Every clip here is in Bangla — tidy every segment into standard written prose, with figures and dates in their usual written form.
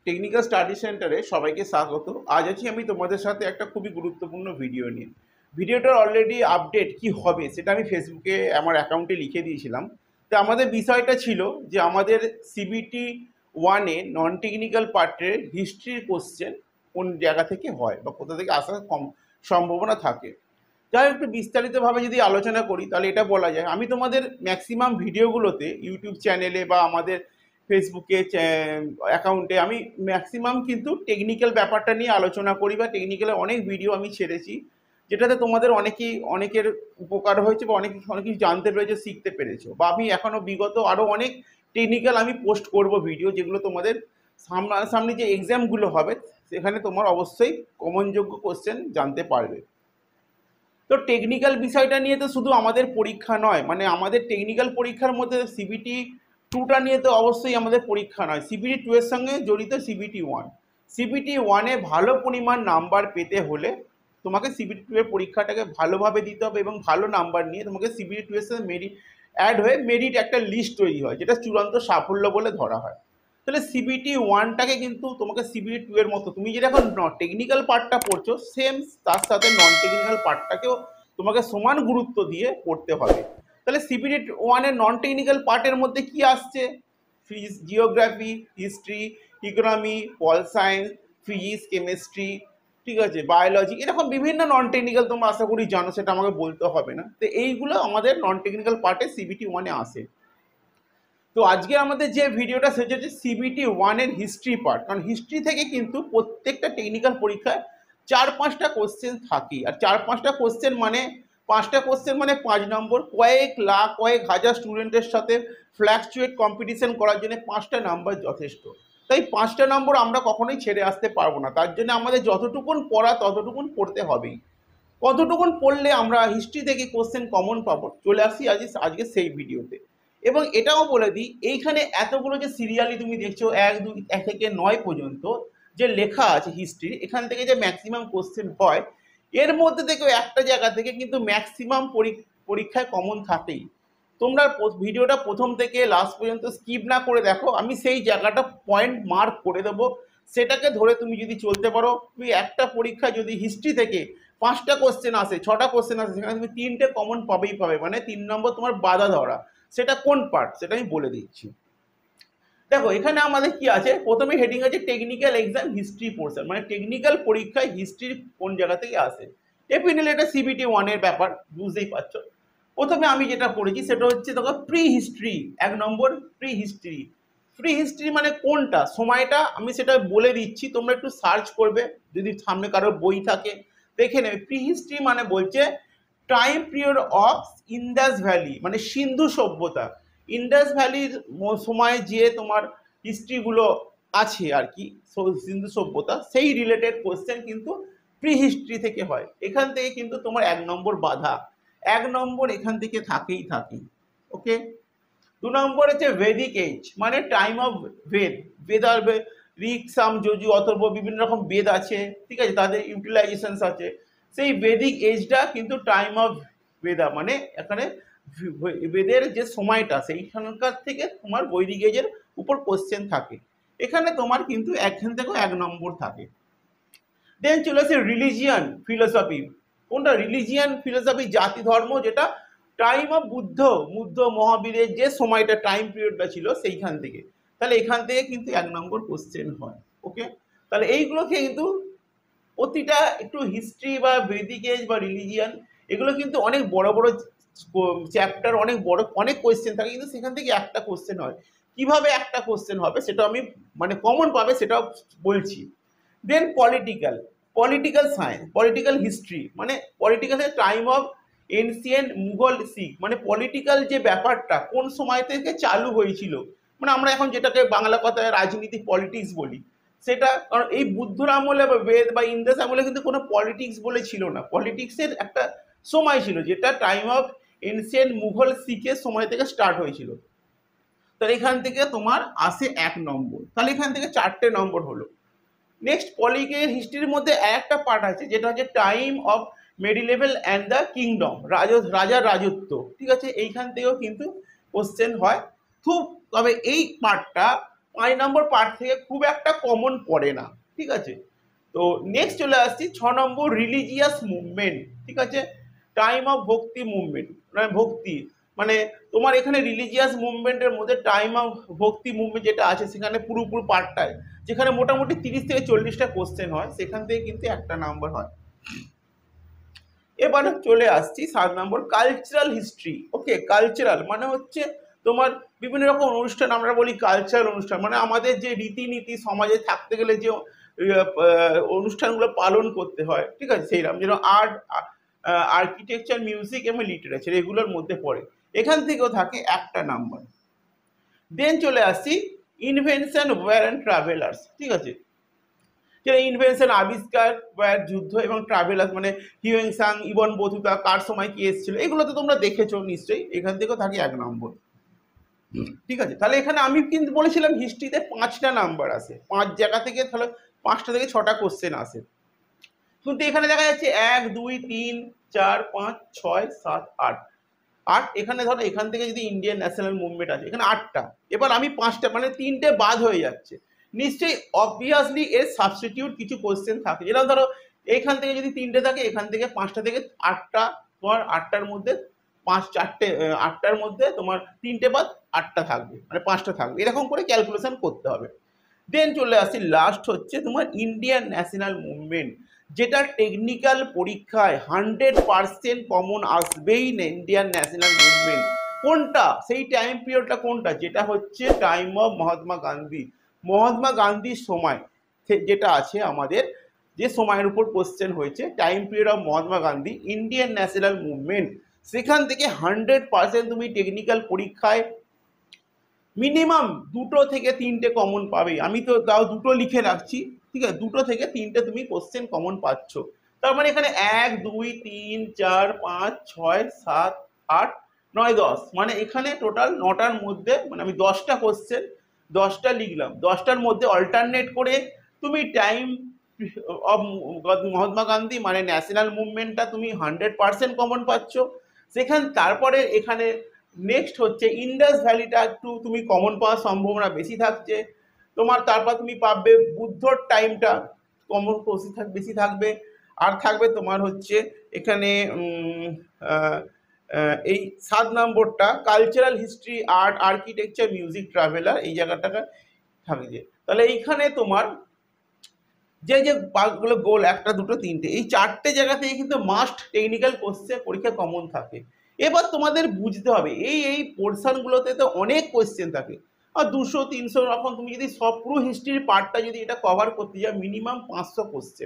টেকনিক্যাল স্টাডি সেন্টারে সবাইকে স্বাগত। আজ আছি আমি তোমাদের সাথে একটা খুবই গুরুত্বপূর্ণ ভিডিও নিয়ে। ভিডিওটার অলরেডি আপডেট কি হবে সেটা আমি ফেসবুকে আমার অ্যাকাউন্টে লিখে দিয়েছিলাম। তো আমাদের বিষয়টা ছিল যে আমাদের CBT-1 নন টেকনিক্যাল পার্টের হিস্ট্রির কোশ্চেন কোন জায়গা থেকে হয় বা কোথা থেকে আসার কম সম্ভাবনা থাকে। যাই একটু বিস্তারিতভাবে যদি আলোচনা করি তাহলে এটা বলা যায়, আমি তোমাদের ম্যাক্সিমাম ভিডিওগুলোতে ইউটিউব চ্যানেলে বা আমাদের ফেসবুকে অ্যাকাউন্টে আমি ম্যাক্সিমাম কিন্তু টেকনিক্যাল ব্যাপারটা নিয়ে আলোচনা করি বা টেকনিক্যালের অনেক ভিডিও আমি ছেড়েছি, যেটাতে তোমাদের অনেকের উপকার হয়েছে বা অনেক কিছু জানতে পেরেছো, শিখতে পেরেছো। বা আমি এখনও বিগত আরও অনেক টেকনিক্যাল আমি পোস্ট করব ভিডিও, যেগুলো তোমাদের সামনে যে এক্সামগুলো হবে সেখানে তোমার অবশ্যই কমনযোগ্য কোশ্চেন জানতে পারবে। তো টেকনিক্যাল বিষয়টা নিয়ে তো শুধু আমাদের পরীক্ষা নয়, মানে আমাদের টেকনিক্যাল পরীক্ষার মধ্যে CBT-2টা নিয়ে তো অবশ্যই আমাদের পরীক্ষা নয়, CBT-2 এর সঙ্গে জড়িত CBT-1। CBT-1-এ ভালো পরিমাণ নাম্বার পেতে হলে তোমাকে CBT-2 এর পরীক্ষাটাকে ভালোভাবে দিতে হবে এবং ভালো নাম্বার নিয়ে তোমাকে CBT-2 এর সাথে মেরিট অ্যাড হয়ে মেরিট একটা লিস্ট তৈরি হয়, যেটা চূড়ান্ত সাফল্য বলে ধরা হয়। তাহলে CBT-1টাকে কিন্তু তোমাকে CBT-2 এর মতো তুমি যেটা এখন টেকনিক্যাল পার্টটা পড়ছো, সেম তার সাথে নন টেকনিক্যাল পার্টটাকেও তোমাকে সমান গুরুত্ব দিয়ে পড়তে হবে। তাহলে CBT-1 এর নন টেকনিক্যাল পার্টের মধ্যে কি আসছে? Geography, history, economy, pol science, physics, chemistry, ঠিক আছে, বায়োলজি, এরকম বিভিন্ন নন টেকনিক্যাল তোমরা আশা করি জানো, সেটা আমাকে বলতে হবে না। তো এইগুলো আমাদের নন টেকনিক্যাল পার্টে CBT-1-এ আসে। তো আজকে আমাদের যে ভিডিওটা সেটা হচ্ছে CBT-1 এর হিস্ট্রি পার্ট, কারণ হিস্ট্রি থেকে কিন্তু প্রত্যেকটা টেকনিক্যাল পরীক্ষায় 4-5টা কোশ্চেন থাকে। আর 4-5টা কোশ্চেন মানে 5টা কোশ্চেন মানে 5 নম্বর। কয়েক লাখ কয়েক হাজার স্টুডেন্টের সাথে ফ্ল্যাকচুয়েট কম্পিটিশন করার জন্য 5টা নাম্বার যথেষ্ট। তাই 5টা নম্বর আমরা কখনোই ছেড়ে আসতে পারবো না, তার জন্য আমাদের যতটুকুন পড়া ততটুকুন পড়তে হবেই। কতটুকুন পড়লে আমরা হিস্ট্রি থেকে কোশ্চেন কমন পাবো, চলে আসি আজকে সেই ভিডিওতে। এবং এটাও বলে দিই, এইখানে এতগুলো যে সিরিয়ালি তুমি দেখছো 1 থেকে 9 পর্যন্ত যে লেখা আছে হিস্ট্রি, এখান থেকে যে ম্যাক্সিমাম কোশ্চেন হয়, এর মধ্যে থেকেও একটা জায়গা থেকে কিন্তু ম্যাক্সিমাম পরীক্ষায় কমন থাকেই। তোমরা ভিডিওটা প্রথম থেকে লাস্ট পর্যন্ত স্কিপ না করে দেখো, আমি সেই জায়গাটা পয়েন্ট মার্ক করে দেবো। সেটাকে ধরে তুমি যদি চলতে পারো, তুমি একটা পরীক্ষা যদি হিস্ট্রি থেকে 5টা কোশ্চেন আসে, 6টা কোশ্চেন আসে, সেখানে তুমি 3টে কমন পাবেই পাবে, মানে 3 নম্বর তোমার বাধা ধরা। সেটা কোন পার্ট সেটা আমি বলে দিচ্ছি। দেখো এখানে আমাদের কি আছে, প্রথমে হেডিং আছে টেকনিক্যাল এক্সাম হিস্ট্রি পোর্শন, মানে টেকনিক্যাল পরীক্ষায় হিস্ট্রির কোন জায়গা থেকে আসে। ডেফিনেটলি এটা CBT-1 এর ব্যাপার, বুঝতেই পারছো। প্রথমে আমি যেটা পড়েছি সেটা হচ্ছে দেখো প্রি হিস্ট্রি, 1 নম্বর প্রি হিস্ট্রি। প্রি হিস্ট্রি মানে কোনটা, সময়টা আমি সেটা বলে দিচ্ছি, তোমরা একটু সার্চ করবে যদি সামনে কারোর বই থাকে দেখে নেবে। প্রি হিস্ট্রি মানে বলছে time period of Indus valley, মানে সিন্ধু সভ্যতা। ইন্দাস ভ্যালির সময় যে তোমার হিস্ট্রিগুলো আছে আর কি, সিন্ধু সভ্যতা, সেই রিলেটেড কোশ্চেন কিন্তু প্রি হিস্ট্রি থেকে হয়। এখান থেকে কিন্তু তোমার 1 নম্বর বাধা, 1 নম্বর এখান থেকে থাকেই থাকে। ওকে। 2 নম্বর হচ্ছে ভেদিক এজ, মানে টাইম অফ বেদ। বেদ আর ঋক, সাম, যজু, অথর্ব, বিভিন্ন রকম বেদ আছে, ঠিক আছে, তাদের ইউটিলাইজেশন আছে। সেই বেদিক এজটা কিন্তু টাইম অফ বেদা, মানে এখানে বেদের যে সময়টা সেইখানকার থেকে তোমার বৈদিক এজের উপর কোশ্চেন থাকে। এখানে তোমার কিন্তু এখান থেকেও 1 নম্বর থাকে। দেন চলে আসে রিলিজিয়ান ফিলোসফি। কোনটা? রিলিজিয়ান ফিলোসফি, জাতি ধর্ম, যেটা টাইম অফ বুদ্ধ মহাবীরের যে সময়টা টাইম পিরিয়ডটা ছিল সেইখান থেকে। তাহলে এখান থেকে কিন্তু 1 নম্বর কোশ্চেন হয়। ওকে। তাহলে এইগুলোকে কিন্তু প্রতিটা একটু হিস্ট্রি বা বেদিক এজ বা রিলিজিয়ান, এগুলো কিন্তু অনেক বড় বড় চ্যাপ্টার, অনেক কোয়েশ্চেন থাকে, কিন্তু সেখান থেকে একটা কোশ্চেন হয়। কিভাবে একটা কোশ্চেন হবে সেটা আমি, মানে কমন পাবে সেটাও বলছি। Then political science, political history, মানে পলিটিক্যালের time of ancient Mughal Sikh, মানে পলিটিক্যাল যে ব্যাপারটা কোন সময় থেকে চালু হয়েছিল, মানে আমরা এখন যেটাকে বাংলা কথায় রাজনীতি পলিটিক্স বলি, সেটা কারণ এই বুদ্ধর আমলে বা বেদ বা ইন্দাস আমলে কিন্তু কোনো পলিটিক্স বলে ছিল না। পলিটিক্সের একটা সময় ছিল যেটা টাইম অফ এনসিয়েন্ট মুঘল শিখের সময় থেকে স্টার্ট হয়েছিল। তাহলে এখান থেকে তোমার আসে 1 নম্বর, তাহলে এখান থেকে 4টে নম্বর হলো। নেক্সট পলিটিক্যাল হিস্ট্রির মধ্যে একটা পার্ট আছে যেটা হচ্ছে time of medieval and the kingdom, রাজার রাজত্ব, ঠিক আছে। এইখান থেকেও কিন্তু কোশ্চেন হয় খুব, তবে এই পার্টটা 5 নম্বর পার্ট থেকে খুব একটা কমন পড়ে না, ঠিক আছে। তো নেক্সট চলে আসছি 6 নম্বর রিলিজিয়াস মুভমেন্ট, ঠিক আছে। টাইম অফ ভক্তি মুভমেন্ট, মানে ভক্তি, মানে তোমার এখানে রিলিজিয়াস মুভমেন্টের মধ্যে টাইম অফ ভক্তি মুভমেন্ট যেটা আছে সেখানে পুরোপুরি পার্টটায়, যেখানে মোটামুটি 30 থেকে 40টা কোশ্চেন হয়, সেখান থেকে কিন্তু একটা নাম্বার হয়। এবার চলে আসছি 7 নম্বর কালচারাল হিস্ট্রি। ওকে, কালচারাল মানে হচ্ছে তোমার বিভিন্ন রকম অনুষ্ঠান, আমরা বলি কালচারাল অনুষ্ঠান, মানে আমাদের যে রীতিনীতি সমাজে থাকতে গেলে যে অনুষ্ঠানগুলো পালন করতে হয়, ঠিক আছে, সেইরকম যেন আর্ট, আর্কিটেকচার, মিউজিক এবং লিটারেচার এগুলোর মধ্যে পড়ে, এখান থেকেও থাকে একটা নাম্বার। দেন চলে আসছি ইনভেনশন, ওয়্যার অ্যান্ড ট্রাভেলার্স, ঠিক আছে। যেটা ইনভেনশন আবিষ্কার, ওয়্যার যুদ্ধ, এবং ট্রাভেলার্স মানে হিউয়েনসাং, ইবন বতুতা, কার সময় কি এসেছিল, এগুলো তো তোমরা দেখেছো নিশ্চয়ই, এখান থেকেও থাকে 1 নম্বর, ঠিক আছে। তাহলে এখানে আমি কিন্তু বলেছিলাম হিস্ট্রিতে 5টা নাম্বার আসে, 5 জায়গা থেকে তাহলে 5টা থেকে 6টা কোশ্চেন আসে, কিন্তু এখানে দেখা যাচ্ছে 1 2 3 4 5 6 7 8 8, এখানে ধরো এখান থেকে যদি ইন্ডিয়ান ন্যাশনাল মুভমেন্ট আছে এখানে 8টা, এবার আমি 5টা মানে 3টে বাদ হয়ে যাচ্ছে, নিশ্চয়ই অবভিয়াসলি এর সাবস্টিটিউট কিছু কোশ্চেন থাকে, যেটা ধরো এখান থেকে যদি 3টে থাকে, এখান থেকে 5টা থেকে 8টা, তোমার 8টার মধ্যে 8টার মধ্যে তোমার 3টে বাদ 8টা থাকবে, মানে 5টা থাকবে, এরকম করে ক্যালকুলেশন করতে হবে। দেন চলে আসি লাস্ট হচ্ছে তোমার ইন্ডিয়ান ন্যাশনাল মুভমেন্ট, যেটা টেকনিক্যাল পরীক্ষায় 100% কমন আসবেই না। ইন্ডিয়ান ন্যাশনাল মুভমেন্ট কোনটা, সেই টাইম পিরিয়ডটা কোনটা, যেটা হচ্ছে টাইম অফ মহাত্মা গান্ধী, মহাত্মা গান্ধীর সময় যেটা আছে আমাদের, যে সময়ের উপর কোশ্চেন হয়েছে, time period of Mahatma Gandhi, Indian national movement, সেখান থেকে 100% তুমি টেকনিক্যাল পরীক্ষায় মিনিমাম 2 থেকে 3টে কমন পাবে, আমি তো তাও 2টো লিখে রাখছি, ঠিক আছে, 2 থেকে 3টে তুমি কোশ্চেন কমন পাচ্ছ, তার মানে এখানে 1 2 3 4 5 6 7 8 9 10, মানে এখানে টোটাল 9টার মধ্যে, মানে আমি 10টা কোশ্চেন 10টা লিখলাম, 10টার মধ্যে অল্টারনেট করে তুমি টাইম অফ মহাত্মা গান্ধী মানে ন্যাশনাল মুভমেন্টটা তুমি 100% কমন পাচ্ছ, সেখান তারপরে এখানে নেক্সট হচ্ছে ইন্ডাস ভ্যালিটা একটু তুমি কমন পাওয়ার সম্ভাবনা বেশি থাকছে তোমার, তারপর তুমি পাবে বুদ্ধর টাইমটা কমন বেশি থাকবে, আর থাকবে তোমার হচ্ছে এখানে এই 7 নম্বরটা cultural history, art, architecture, music, traveller, এই জায়গাটাকে থাকছে। তাহলে এইখানে তোমার যে যে পার্টগুলো গোল 1টা 2টো 3টে, এই 4টে জায়গা থেকে কিন্তু মাস্ট টেকনিক্যাল কোশ্চেন পরীক্ষা কমন থাকে। এবার তোমাদের বুঝতে হবে এই পোর্শনগুলোতে তো অনেক কোশ্চেন থাকে, আর 200 300 রকম, তুমি যদি সব পুরো হিস্ট্রির পার্টটা যদি এটা কভার করতে যাও মিনিমাম 500 কোশ্চেন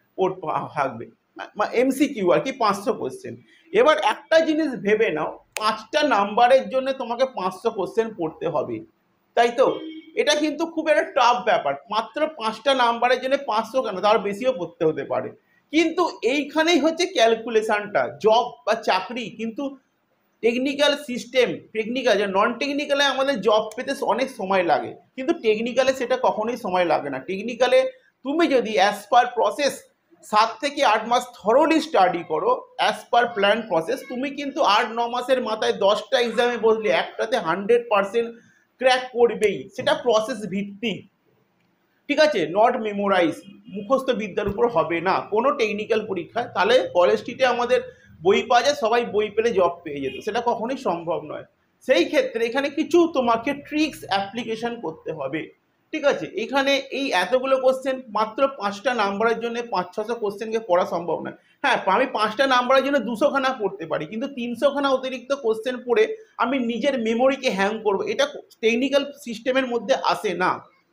থাকবে, এমসিকিউ আর কি, 500 কোশ্চেন। এবার একটা জিনিস ভেবে নাও, 5টা নাম্বারের জন্য তোমাকে 500 কোশ্চেন পড়তে হবে, তাই তো? এটা কিন্তু খুব একটা টাফ ব্যাপার, মাত্র 5টা নাম্বারের জন্য 500 কেন, তার বেশিও পড়তে হতে পারে, কিন্তু এইখানেই হচ্ছে ক্যালকুলেশনটা, জব বা চাকরি কিন্তু টেকনিক্যাল সিস্টেম, টেকনিক্যাল যে নন টেকনিক্যালে আমাদের জব পেতে অনেক সময় লাগে, কিন্তু টেকনিক্যালে সেটা কখনোই সময় লাগে না। টেকনিক্যালে তুমি যদি অ্যাজ পার প্রসেস 7 থেকে 8 মাস থরোলি স্টাডি করো অ্যাজ পার প্ল্যান প্রসেস, তুমি কিন্তু 8-9 মাসের মাথায় 10টা এক্সামে বসলে একটাতে 100% ক্র্যাক করবেই, সেটা প্রসেস ভিত্তিক, ঠিক আছে, নট মেমোরাইজ, মুখস্থ বিদ্যার উপর হবে না কোনো টেকনিক্যাল পরীক্ষায়। তাহলে কলেজ স্ট্রিটে আমাদের বই পাওয়া যায়, সবাই বই পেলে জব পেয়ে যেত, সেটা কখনোই সম্ভব নয়। সেই ক্ষেত্রে এখানে কিছু তোমাকে ট্রিক্স অ্যাপ্লিকেশন করতে হবে, ঠিক আছে। এখানে এই এতগুলো কোশ্চেন মাত্র 5টা নাম্বারের জন্য 500-600 কোশ্চেনকে পড়া সম্ভব নয়। হ্যাঁ, আমি 5টা নাম্বারের জন্য 200 খানা পড়তে পারি, কিন্তু 300 খানা অতিরিক্ত কোশ্চেন পড়ে আমি নিজের মেমোরিকে হ্যাং করবো, এটা টেকনিক্যাল সিস্টেমের মধ্যে আসে না।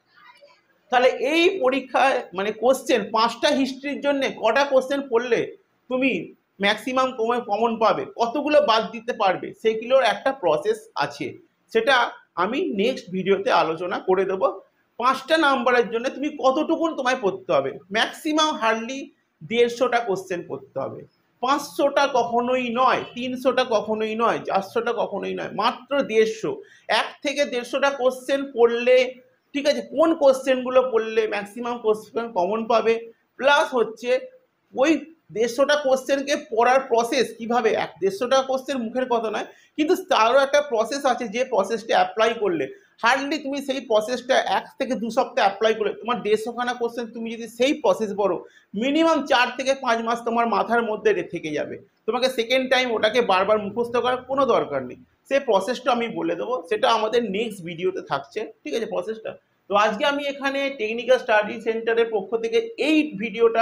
তাহলে এই পরীক্ষায় মানে কোশ্চেন 5টা হিস্ট্রির জন্য কটা কোশ্চেন পড়লে তুমি ম্যাক্সিমাম কমন পাবে, কতগুলো বাদ দিতে পারবে, সেগুলোর একটা প্রসেস আছে, সেটা আমি নেক্সট ভিডিওতে আলোচনা করে দেবো। 5টা নাম্বারের জন্য তুমি কতটুকুন তোমায় পড়তে হবে, ম্যাক্সিমাম হার্ডলি 150টা কোশ্চেন পড়তে হবে, 500টা কখনোই নয়, 300টা কখনোই নয়, 400টা কখনোই নয়, মাত্র 150, 1 থেকে 150টা কোশ্চেন পড়লে, ঠিক আছে, কোন কোশ্চেনগুলো পড়লে ম্যাক্সিমাম কোশ্চেন কমন পাবে, প্লাস হচ্ছে ওই 150টা কোশ্চেনকে পড়ার প্রসেস কিভাবে, 150টা কোশ্চেন মুখের কথা নয়, কিন্তু তারও একটা প্রসেস আছে, যে প্রসেসটা অ্যাপ্লাই করলে হার্ডলি তুমি সেই প্রসেসটা 1 থেকে 2 সপ্তাহ অ্যাপ্লাই করে তোমার 150খানা কোশ্চেন তুমি যদি সেই প্রসেস বলো, মিনিমাম 4 থেকে 5 মাস তোমার মাথার মধ্যে থেকে যাবে। তোমাকে সেকেন্ড টাইম ওটাকে বারবার মুখস্থ করার কোনো দরকার নেই। সেই প্রসেসটা আমি বলে দেবো, সেটা আমাদের নেক্সট ভিডিওতে থাকছে, ঠিক আছে প্রসেসটা। তো আজকে আমি এখানে টেকনিক্যাল স্টাডি সেন্টারের পক্ষ থেকে এই ভিডিওটা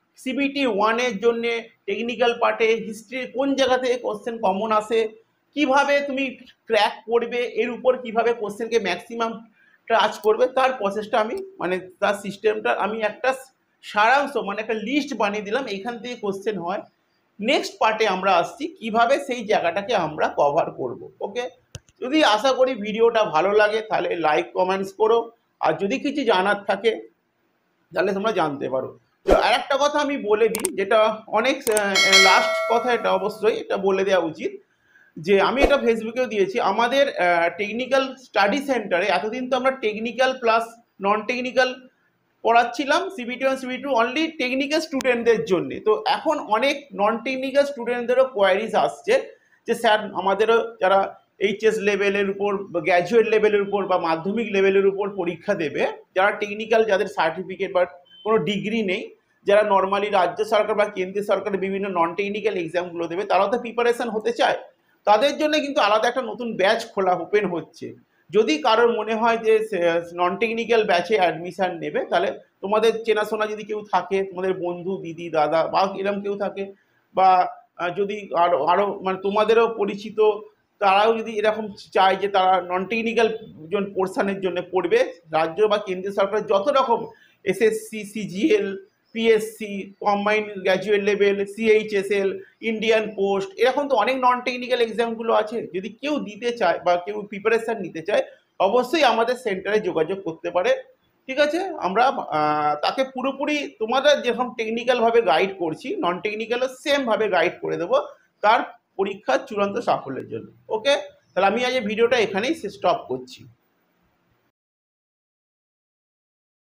CBT-1 এর জন্য টেকনিক্যাল পার্টে হিস্ট্রি কোন জায়গা থেকে কোশ্চেন কমন আসে, কিভাবে তুমি ক্র্যাক করবে, এর উপর কিভাবে কোশ্চেনকে ম্যাক্সিমাম টাচ করবে, তার প্রসেসটা আমি মানে তার সিস্টেমটা আমি একটা সারাংশ মানে একটা লিস্ট বানিয়ে দিলাম, এইখান থেকে কোশ্চেন হয়। নেক্সট পার্টে আমরা আসছি কিভাবে সেই জায়গাটাকে আমরা কভার করব। ওকে, যদি আশা করি ভিডিওটা ভালো লাগে তাহলে লাইক কমেন্টস করো, আর যদি কিছু জানার থাকে তাহলে তোমরা জানতে পারো। তো আর একটা কথা আমি বলে দিই, যেটা অনেক লাস্ট কথা, এটা অবশ্যই এটা বলে দেওয়া উচিত, যে আমি এটা ফেসবুকেও দিয়েছি, আমাদের টেকনিক্যাল স্টাডি সেন্টারে এতদিন তো আমরা টেকনিক্যাল প্লাস নন টেকনিক্যাল পড়াচ্ছিলাম, CBT-1 CBT-2 অনলি টেকনিক্যাল স্টুডেন্টদের জন্য। তো এখন অনেক নন টেকনিক্যাল স্টুডেন্টদেরও কোয়ারিজ আসছে যে স্যার আমাদেরও যারা HS লেভেলের উপর বা গ্র্যাজুয়েট লেভেলের উপর বা মাধ্যমিক লেভেলের উপর পরীক্ষা দেবে, যারা টেকনিক্যাল যাদের সার্টিফিকেট বা কোনো ডিগ্রি নেই, যারা নর্মালি রাজ্য সরকার বা কেন্দ্রীয় সরকারের বিভিন্ন নন টেকনিক্যাল এক্সামগুলো দেবে, তারাও তো প্রিপারেশন হতে চায়। তাদের জন্য কিন্তু আলাদা একটা নতুন ব্যাচ খোলা ওপেন হচ্ছে। যদি কারোর মনে হয় যে নন টেকনিক্যাল ব্যাচে অ্যাডমিশন নেবে, তাহলে তোমাদের চেনাশোনা যদি কেউ থাকে, তোমাদের বন্ধু দিদি দাদা বা এরকম কেউ থাকে, বা যদি আরো আরো মানে তোমাদেরও পরিচিত তারাও যদি এরকম চায় যে তারা নন টেকনিক্যাল পোর্শনের জন্য পড়বে, রাজ্য বা কেন্দ্রীয় সরকারের যত রকম SSC CGL PSC combined graduate level CHSL Indian post, এরকম তো অনেক নন টেকনিক্যাল এক্সামগুলো আছে, যদি কেউ দিতে চায় বা কেউ প্রিপারেশন নিতে চায় অবশ্যই আমাদের সেন্টারে যোগাযোগ করতে পারে। ঠিক আছে, আমরা তাকে পুরোপুরি তোমাদের যেরকম টেকনিক্যালভাবে গাইড করছি, নন টেকনিক্যালও সেমভাবে গাইড করে দেবো তার পরীক্ষার চূড়ান্ত সাফল্যের জন্য। ওকে, তাহলে আমি আজ ভিডিওটা এখানেই স্টপ করছি।